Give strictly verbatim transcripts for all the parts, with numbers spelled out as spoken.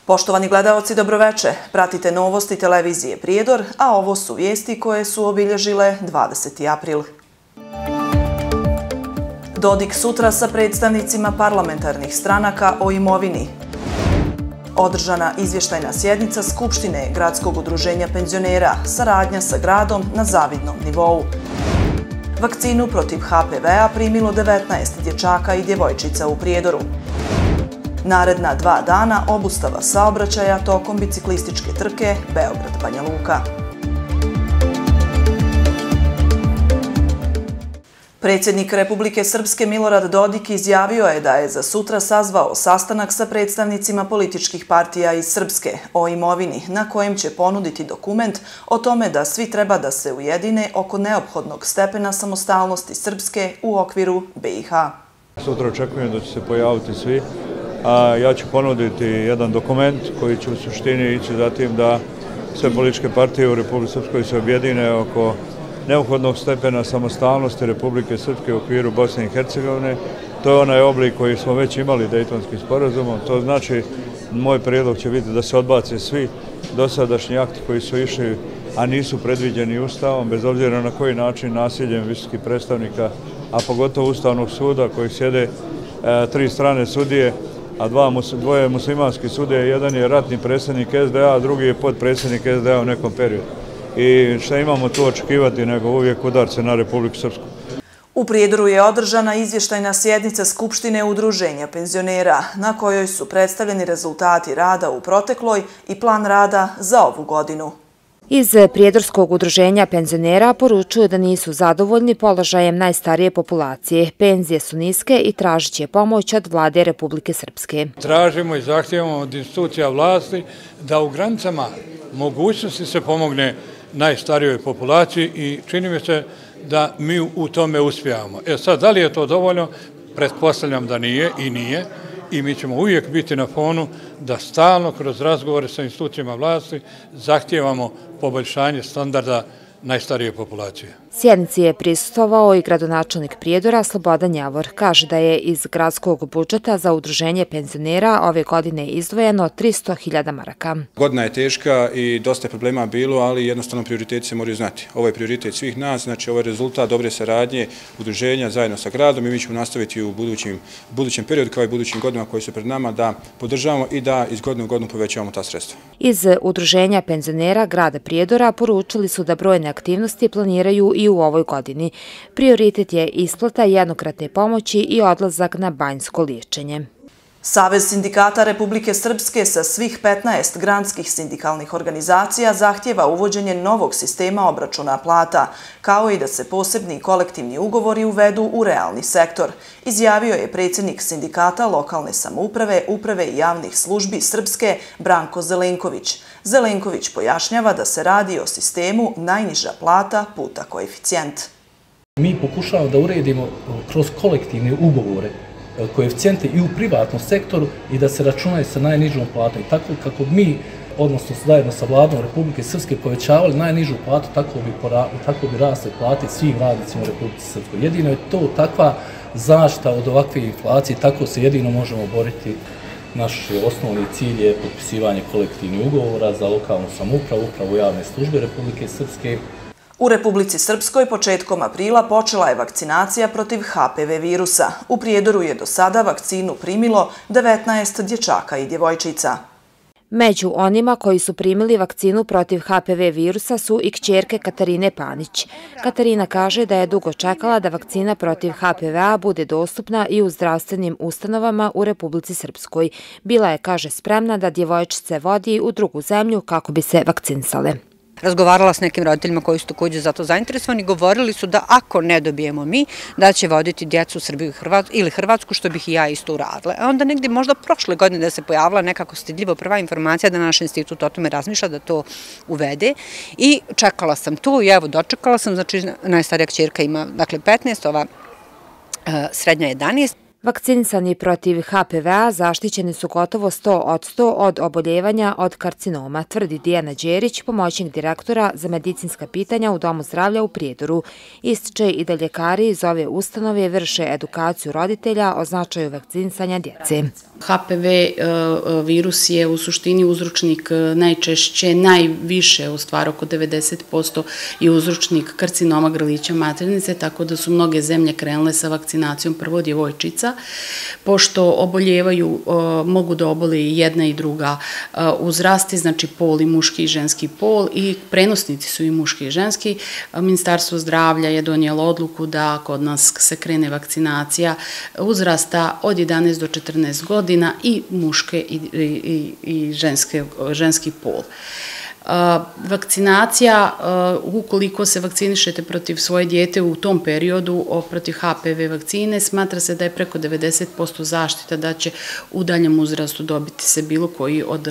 Poštovani gledaoci, dobroveče. Pratite novosti televizije Prijedor, a ovo su vijesti koje su obilježile dvadeseti april. Dodik sutra sa predstavnicima parlamentarnih stranaka o imovini. Održana izvještajna sjednica Skupštine Gradskog udruženja penzionera, saradnja sa gradom na zavidnom nivou. Vakcinu protiv H P V-a primilo devetnaest dječaka i djevojčica u Prijedoru. Naredna dva dana obustava saobraćaja tokom biciklističke trke Beograd-Banja Luka. Predsjednik Republike Srpske Milorad Dodik izjavio je da je za sutra sazvao sastanak sa predstavnicima političkih partija iz Srpske o imovini, na kojem će ponuditi dokument o tome da svi treba da se ujedine oko neophodnog stepena samostalnosti Srpske u okviru B i H. Sutra očekujem da će se pojaviti svi, a ja ću ponuditi jedan dokument koji će u suštini ići za tim da sve političke partije u Republike Srpskoj se objedine oko neophodnog stepena samostalnosti Republike Srpske u okviru Bosne i Hercegovine. To je onaj oblik koji smo već imali Dejtonskim sporazumom. To znači, moj prijedlog će biti da se odbace svi dosadašnji akti koji su išli, a nisu predviđeni Ustavom, bez obzira na koji način nasiljem visokih predstavnika, a pogotovo Ustavnog suda koji sjede e, tri strane sudije, a dva, dvoje muslimanski sudije, jedan je ratni predsjednik S D A, a drugi je potpredsjednik S D A u nekom periodu. I šta imamo tu očekivati nego uvijek udarce na Republiku Srpsku. U Prijedoru je održana izvještajna sjednica Skupštine udruženja penzionera, na kojoj su predstavljeni rezultati rada u protekloj i plan rada za ovu godinu. Iz Prijedorskog udruženja penzionera poručuju da nisu zadovoljni položajem najstarije populacije. Penzije su niske i tražit će pomoć od vlade Republike Srpske. Tražimo i zahtijevamo od institucija vlasti da u granicama mogućnosti se pomogne najstarijoj populaciji i čini mi se da mi u tome uspijamo. E sad, da li je to dovoljno? Pretpostavljam da nije i nije. I mi ćemo uvijek biti na fonu da stalno kroz razgovore sa institucijama vlasti zahtijevamo poboljšanje standarda najstarije populacije. Sjednici je prisustvovao i gradonačelnik Prijedora Slobodan Javor. Kaže da je iz gradskog budžeta za udruženje penzionera ove godine izdvojeno tristo hiljada maraka. Godina je teška i dosta je problema bilo, ali jednostavno prioriteti se moraju znati. Ovo je prioritet svih nas, znači ovo je rezultat dobre saradnje udruženja zajedno sa gradom i mi ćemo nastaviti u budućim, budućem periodu kao i budućim godinama koji su pred nama da podržavamo i da iz godine u godinu povećavamo ta sredstva. Iz udruženja penzionera grada Prijedora poručili su da brojne aktivnosti planiraju i u ovoj godini. Prioritet je isplata jednokratne pomoći i odlazak na banjsko liječenje. Savez sindikata Republike Srpske sa svih petnaest granskih sindikalnih organizacija zahtjeva uvođenje novog sistema obračuna plata, kao i da se posebni kolektivni ugovori uvedu u realni sektor, izjavio je predsjednik sindikata lokalne samouprave, uprave i javnih službi Srpske Branko Zelenković. Zelenković pojašnjava da se radi o sistemu najniža plata puta koeficijent. Mi pokušavamo da uredimo kroz kolektivne ugovore koeficijente i u privatnom sektoru i da se računaju sa najnižom platom. I tako kako mi, odnosno zajedno sa vladom Republike Srpske, povećavali najnižu platu, tako bi, tako bi rasle plate svim radnicima u Republike Srpskoj. Jedino je to takva zaštita od ovakve inflacije, tako se jedino možemo boriti. Naš osnovni cilj je potpisivanje kolektivnih ugovora za lokalnu samoupravu, upravu javne službe Republike Srpske. U Republici Srpskoj početkom aprila počela je vakcinacija protiv H P V virusa. U Prijedoru je do sada vakcinu primilo devetnaest dječaka i djevojčica. Među onima koji su primili vakcinu protiv H P V virusa su i kćerke Katarine Panić. Katarina kaže da je dugo čekala da vakcina protiv H P V-a bude dostupna i u zdravstvenim ustanovama u Republici Srpskoj. Bila je, kaže, spremna da djevojčice vodi u drugu zemlju kako bi se vakcinisale. Razgovarala s nekim roditeljima koji su također za to zainteresovani, govorili su da ako ne dobijemo mi, da će voditi djecu u Srbiju ili Hrvatsku, što bih i ja isto uradila. A onda negdje možda prošle godine da se pojavila nekako stidljivo prva informacija da naš institut o tome razmišlja da to uvede i čekala sam to i evo dočekala sam, znači najstarija kćerka ima dakle petnaest, ova srednja jedanaest. Vakcinisani protiv H P V A zaštićeni su gotovo sto posto od oboljevanja od karcinoma, tvrdi Dijana Đerić, pomoćnik direktora za medicinska pitanja u Domu zdravlja u Prijedoru. Ističe i da ljekari iz ove ustanove vrše edukaciju roditelja o značaju vakcinisanja djece. H P V virus je u suštini uzročnik najčešće, najviše, u stvari oko devedeset posto i uzročnik karcinoma grlića maternice, tako da su mnoge zemlje krenule sa vakcinacijom prvo djevojčica. Pošto oboljevaju, mogu da obole i jedna i druga uzrasti, znači pol i muški i ženski pol, i prenosnici su i muški i ženski. Ministarstvo zdravlja je donijelo odluku da kod nas se krene vakcinacija uzrasta od jedanaest do četrnaest godina i muške i, i, i ženske, ženski pol. Vakcinacija, ukoliko se vakcinišete protiv svoje dijete u tom periodu protiv H P V vakcine, smatra se da je preko devedeset posto zaštita da će u daljem uzrastu dobiti se bilo koji od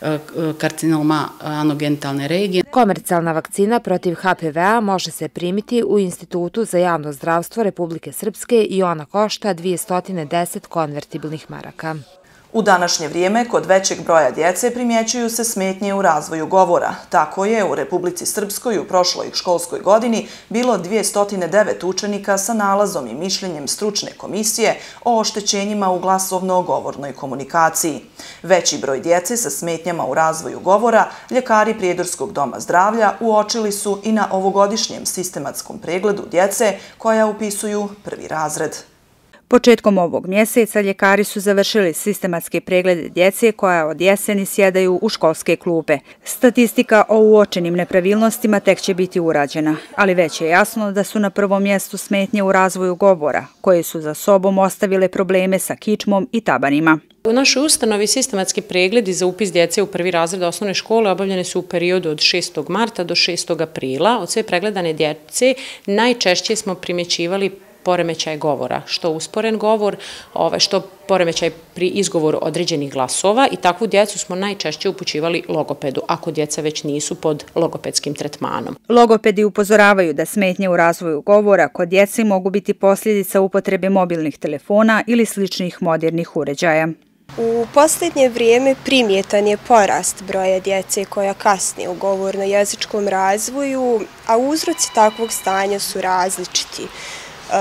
karcinoma anogenitalne regije. Komercijalna vakcina protiv H P V A može se primiti u Institutu za javno zdravstvo Republike Srpske i ona košta dvjesto deset konvertibilnih maraka. U današnje vrijeme kod većeg broja djece primjećuju se smetnje u razvoju govora. Tako je u Republici Srpskoj u prošloj školskoj godini bilo dvjesto devet učenika sa nalazom i mišljenjem stručne komisije o oštećenjima u glasovno-govornoj komunikaciji. Veći broj djece sa smetnjama u razvoju govora ljekari Prijedorskog doma zdravlja uočili su i na ovogodišnjem sistematskom pregledu djece koja upisuju prvi razred. Početkom ovog mjeseca ljekari su završili sistematske preglede djece koja od jeseni sjedaju u školske klupe. Statistika o uočenim nepravilnostima tek će biti urađena, ali već je jasno da su na prvom mjestu smetnje u razvoju govora, koje su za sobom ostavile probleme sa kičmom i tabanima. U našoj ustanovi sistematski pregledi za upis djece u prvi razred osnovne škole obavljene su u periodu od šestog marta do šestog aprila. Od sve pregledane djece najčešće smo primjećivali poremećaj govora, što usporen govor, što poremećaj pri izgovoru određenih glasova, i takvu djecu smo najčešće upućivali logopedu, ako djeca već nisu pod logopedskim tretmanom. Logopedi upozoravaju da smetnje u razvoju govora kod djece mogu biti posljedica upotrebe mobilnih telefona ili sličnih modernih uređaja. U posljednje vrijeme primjetan je porast broja djece koja kasni u govorno-jezičkom razvoju, a uzroci takvog stanja su različiti. Uh,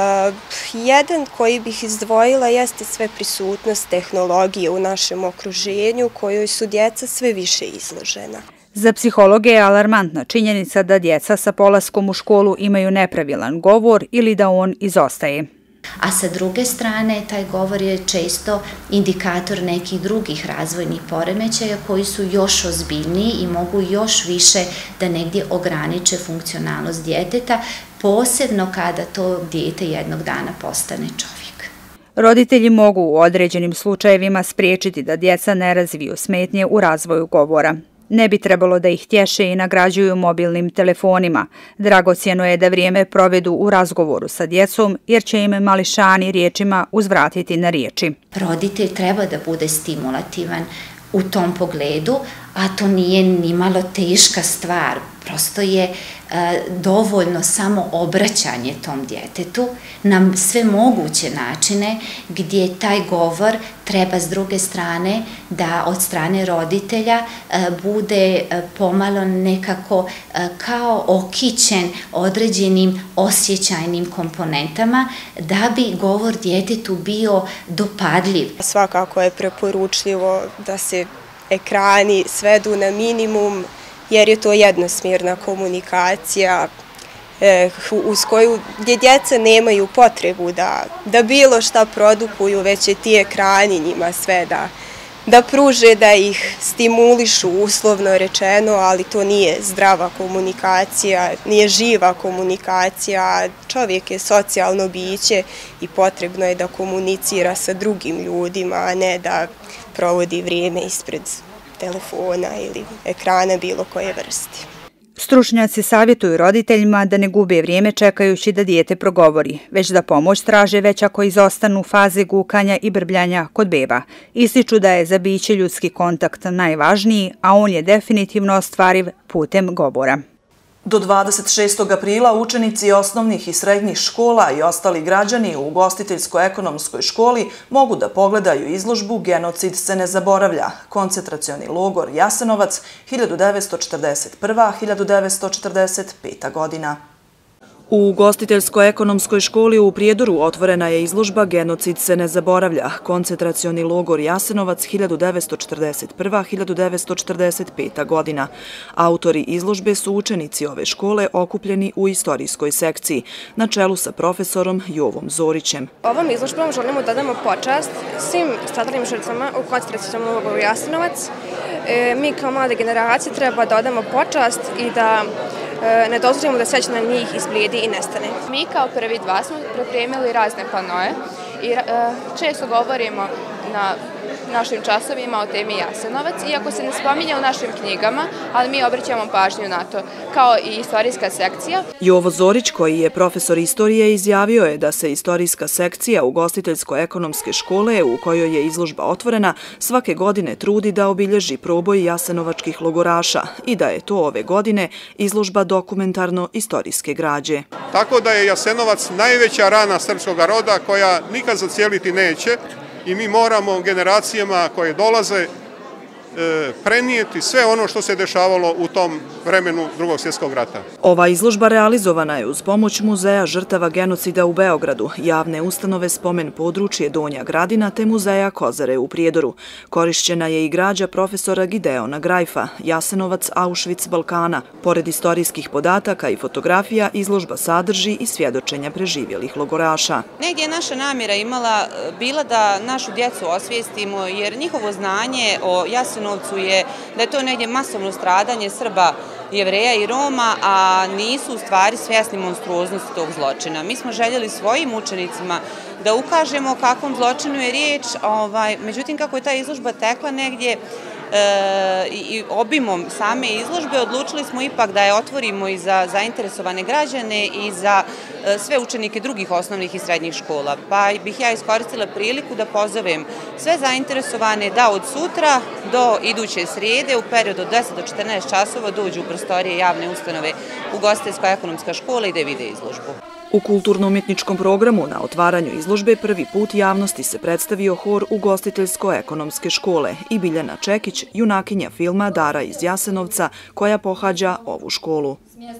jedan koji bih izdvojila jeste sve prisutnost tehnologije u našem okruženju kojoj su djeca sve više izložena. Za psihologe je alarmantna činjenica da djeca sa polaskom u školu imaju nepravilan govor ili da on izostaje. A sa druge strane, taj govor je često indikator nekih drugih razvojnih poremećaja koji su još ozbiljniji i mogu još više da negdje ograniče funkcionalnost djeteta, posebno kada to dijete jednog dana postane čovjek. Roditelji mogu u određenim slučajevima spriječiti da djeca ne razviju smetnje u razvoju govora. Ne bi trebalo da ih tješe i nagrađuju mobilnim telefonima. Dragocjeno je da vrijeme provedu u razgovoru sa djecom, jer će im mališani riječima uzvratiti na riječi. Roditelj treba da bude stimulativan u tom pogledu, a to nije ni malo teška stvar. Prosto je e, dovoljno samo obraćanje tom djetetu na sve moguće načine gdje taj govor treba s druge strane da od strane roditelja e, bude e, pomalo nekako e, kao okićen određenim osjećajnim komponentama da bi govor djetetu bio dopadljiv. Svakako je preporučljivo da se ekrani svedu na minimum, jer je to jednosmjerna komunikacija uz koju gdje djeca nemaju potrebu da, da bilo šta produkuju, već je ti ekrani njima sve da, da pruže, da ih stimulišu, uslovno rečeno, ali to nije zdrava komunikacija, nije živa komunikacija. Čovjek je socijalno biće i potrebno je da komunicira sa drugim ljudima, a ne da provodi vrijeme ispred telefona ili ekrana bilo koje vrste. Stručnjaci savjetuju roditeljima da ne gube vrijeme čekajući da dijete progovori, već da pomoć traže već ako izostanu faze gukanja i brbljanja kod beba. Ističu da je za biće ljudski kontakt najvažniji, a on je definitivno ostvariv putem govora. Do dvadeset šestog aprila učenici osnovnih i srednjih škola i ostali građani u ugostiteljsko-ekonomskoj školi mogu da pogledaju izložbu Genocid se ne zaboravlja, koncentracioni logor Jasenovac hiljadu devetsto četrdeset prva do hiljadu devetsto četrdeset peta godina. U ugostiteljsko-ekonomskoj školi u Prijedoru otvorena je izložba Genocid se ne zaboravlja, koncentracioni logor Jasenovac hiljadu devetsto četrdeset prva do hiljadu devetsto četrdeset peta godina. Autori izložbe su učenici ove škole okupljeni u istorijskoj sekciji, na čelu sa profesorom Jovom Zorićem. Ovom izložbom želimo da damo počast svim stradalim žrtvama u koncentracionom logoru Jasenovac. Mi kao mlade generacije treba da odamo počast i da ne dozvolimo da sveć na njih izblijedi i nestane. Mi kao prvi dva smo pripremili razne panoje i često govorimo na našim časovima o temi Jasenovac, iako se ne spominje u našim knjigama, ali mi obraćamo pažnju na to, kao i istorijska sekcija. Jovo Zorić, koji je profesor istorije, izjavio je da se istorijska sekcija ugostiteljsko-ekonomske škole, u kojoj je izložba otvorena, svake godine trudi da obilježi proboj jasenovačkih logoraša i da je to ove godine izložba dokumentarno-istorijske građe. Tako da je Jasenovac najveća rana srpskog roda koja nikad zacijeliti neće, i mi moramo generacijama koje dolaze prenijeti sve ono što se dešavalo u tom vremenu Drugog svjetskog rata. Ova izložba realizovana je uz pomoć Muzeja žrtava genocida u Beogradu, javne ustanove Spomen područje Donja Gradina te Muzeja Kozare u Prijedoru. Korišćena je i građa profesora Gideona Grajfa, Jasenovac, Auschwitz, Balkana. Pored istorijskih podataka i fotografija, izložba sadrži i svjedočenja preživjelih logoraša. Negdje je naša namjera imala bila da našu djecu osvijestimo, jer njihovo znanje o Jasenovcu je da je to negdje masovno stradanje Srba, Jevreja i Roma, a nisu u stvari svjesni monstruoznosti tog zločina. Mi smo željeli svojim učenicima da ukažemo o kakvom zločinu je riječ, međutim kako je ta izložba tekla negdje i obimom same izložbe, odlučili smo ipak da je otvorimo i za zainteresovane građane i za sve učenike drugih osnovnih i srednjih škola. Pa bih ja iskoristila priliku da pozovem sve zainteresovane da od sutra do iduće srijede u periodu od deset do četrnaest časova dođu u prostorije javne ustanove ugostiteljsko-ekonomska škola i da vide izložbu. U kulturno-umjetničkom programu na otvaranju izložbe prvi put javnosti se predstavio hor ugostiteljsko-ekonomske škole i Biljana Čekić, junakinja filma Dara iz Jasenovca, koja pohađa ovu školu.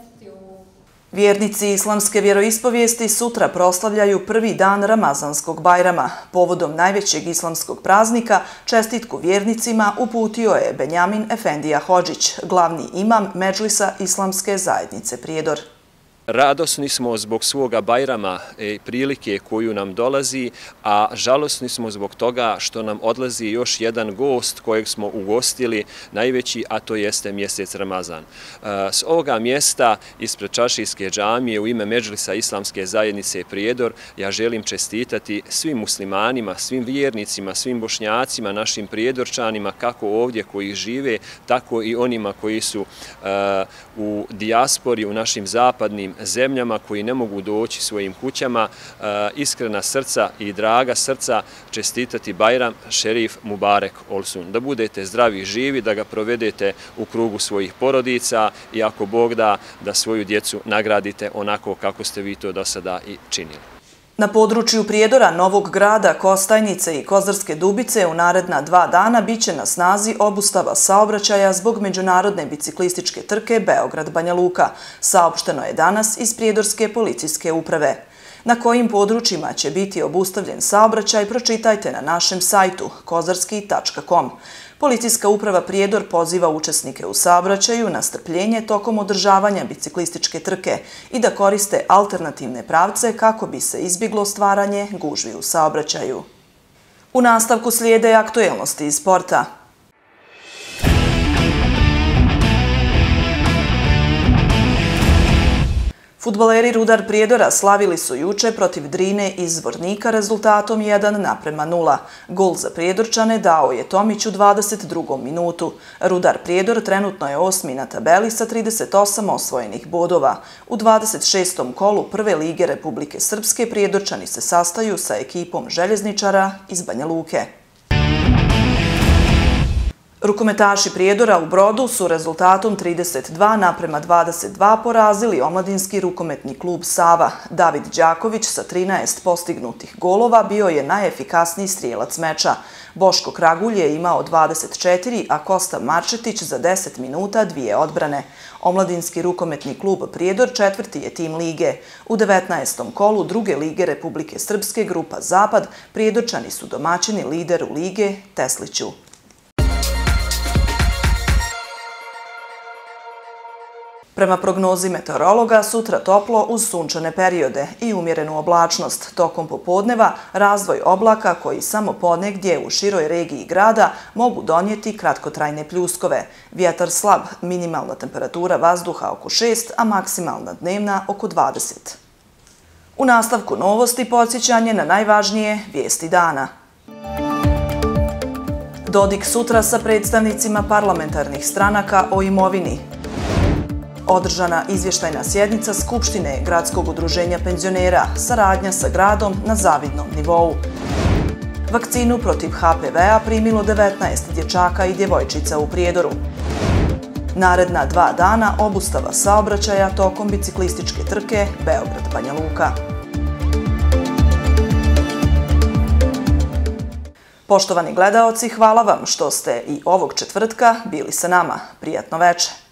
Vjernici islamske vjeroispovijesti sutra proslavljaju prvi dan Ramazanskog Bajrama. Povodom najvećeg islamskog praznika čestitku vjernicima uputio je Benjamin Efendija Hodžić, glavni imam Medžlisa Islamske zajednice Prijedor. Radosni smo zbog svoga Bajrama i prilike koju nam dolazi, a žalosni smo zbog toga što nam odlazi još jedan gost kojeg smo ugostili najveći, a to jeste mjesec Ramazan. S ovoga mjesta ispred Čaršijske džamije u ime Medžlisa Islamske zajednice Prijedor ja želim čestitati svim muslimanima, svim vjernicima, svim bošnjacima, našim prijedorčanima, kako ovdje koji žive, tako i onima koji su u dijaspori, u našim zapadnim zemljama koji ne mogu doći svojim kućama, iskrena srca i draga srca čestitati Bajram Šerif Mubarek Olsun. Da budete zdravi i živi, da ga provedete u krugu svojih porodica i ako Bog da, da svoju djecu nagradite onako kako ste vi to do sada i činili. Na području Prijedora, Novog Grada, Kostajnice i Kozarske Dubice u naredna dva dana biće na snazi obustava saobraćaja zbog međunarodne biciklističke trke Beograd-Banja Luka, saopšteno je danas iz Prijedorske policijske uprave. Na kojim područjima će biti obustavljen saobraćaj, pročitajte na našem sajtu kozarski tačka com. Policijska uprava Prijedor poziva učesnike u saobraćaju na strpljenje tokom održavanja biciklističke trke i da koriste alternativne pravce kako bi se izbjeglo stvaranje gužvi u saobraćaju. U nastavku slijede aktuelnosti iz sporta. Fudbaleri Rudar Prijedora slavili su juče protiv Drine iz Zvornika rezultatom jedan naprema nula. Gol za Prijedorčane dao je Tomić u dvadeset drugom minutu. Rudar Prijedor trenutno je osmi na tabeli sa trideset osam osvojenih bodova. U dvadeset šestom kolu Prve lige Republike Srpske Prijedorčani se sastaju sa ekipom željezničara iz Banja Luke. Rukometaši Prijedora u Brodu su rezultatom trideset dva naprema dvadeset dva porazili omladinski rukometni klub Sava. David Đaković sa trinaest postignutih golova bio je najefikasniji strijelac meča. Boško Kragulj je imao dvadeset četiri, a Kosta Marčetić za deset minuta dvije odbrane. Omladinski rukometni klub Prijedor četvrti je tim lige. U devetnaestom kolu druge lige Republike Srpske grupa Zapad Prijedorčani su domaćini lideru lige Tesliću. Prema prognozi meteorologa, sutra toplo uz sunčane periode i umjerenu oblačnost. Tokom popodneva razdvoj oblaka koji samo ponegdje u široj regiji grada mogu donijeti kratkotrajne pljuskove. Vjetar slab, minimalna temperatura vazduha oko šest, a maksimalna dnevna oko dvadeset. U nastavku novosti podsjećanje na najvažnije vijesti dana. Dodik sutra sa predstavnicima parlamentarnih stranaka o imovini. Održana izvještajna sjednica Skupštine Gradskog udruženja penzionera, saradnja sa gradom na zavidnom nivou. Vakcinu protiv H P V-a primilo devetnaest dječaka i djevojčica u Prijedoru. Naredna dva dana obustava saobraćaja tokom biciklističke trke Beograd-Banja Luka. Poštovani gledaoci, hvala vam što ste i ovog četvrtka bili sa nama. Prijatno večer.